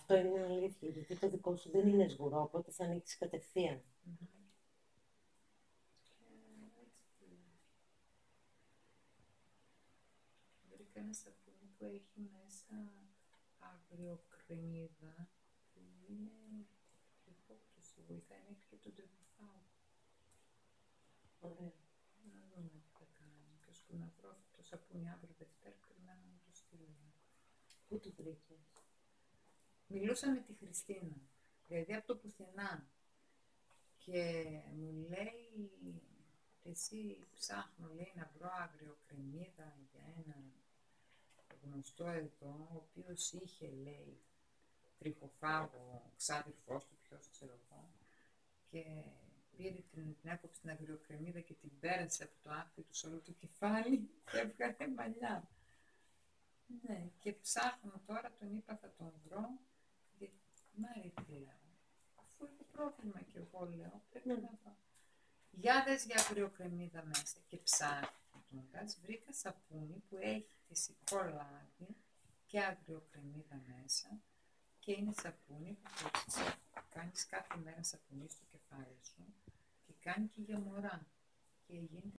Αυτό είναι αλήθεια, γιατί το δικό σου δεν είναι σγουρό, οπότε θα ανοίξει κατευθείαν. Βρήκα ένα σαπούνι που έχει μέσα αγριοκρεμμύδα που είναι υπόκτωση, βοηθάει μέχρι και τον τριποφάγο. Ωραία. Να δούμε τι θα κάνει. Και ώσπου να βρω αυτό το σαπούνι αύριο Δευτέρα, περιμένω να το στείλω. Πού το βρήκες? Μιλούσα με τη Χριστίνα, δηλαδή από το πουθενά. Και μου λέει, εσύ ψάχνω, λέει, να βρω αγριοκρεμμύδα για έναν γνωστό εδώ, ο οποίος είχε, λέει, τριχοφάγο, ξάδερφός του, ποιος ξέρω εγώ, και πήρε την έκοψε την αγριοκρεμμύδα και την πέρασε από το άκρη του σε όλο το κεφάλι και έβγαλε μαλλιά. Ναι, και ψάχνω τώρα, τον είπα θα τον βρω, γιατί Μάρη τι λέω, αφού έχω πρόβλημα κι εγώ λέω, πρέπει να βρω. Για δες για αγριοκρεμμύδα μέσα και ψάχνοντας βρήκα σαπούνι που έχει φυσικό λάδι και αγριοκρεμμύδα μέσα και είναι σαπούνι που κάνεις κάθε μέρα σαπουνί στο κεφάλι σου και κάνει και για μωρά και γίνεται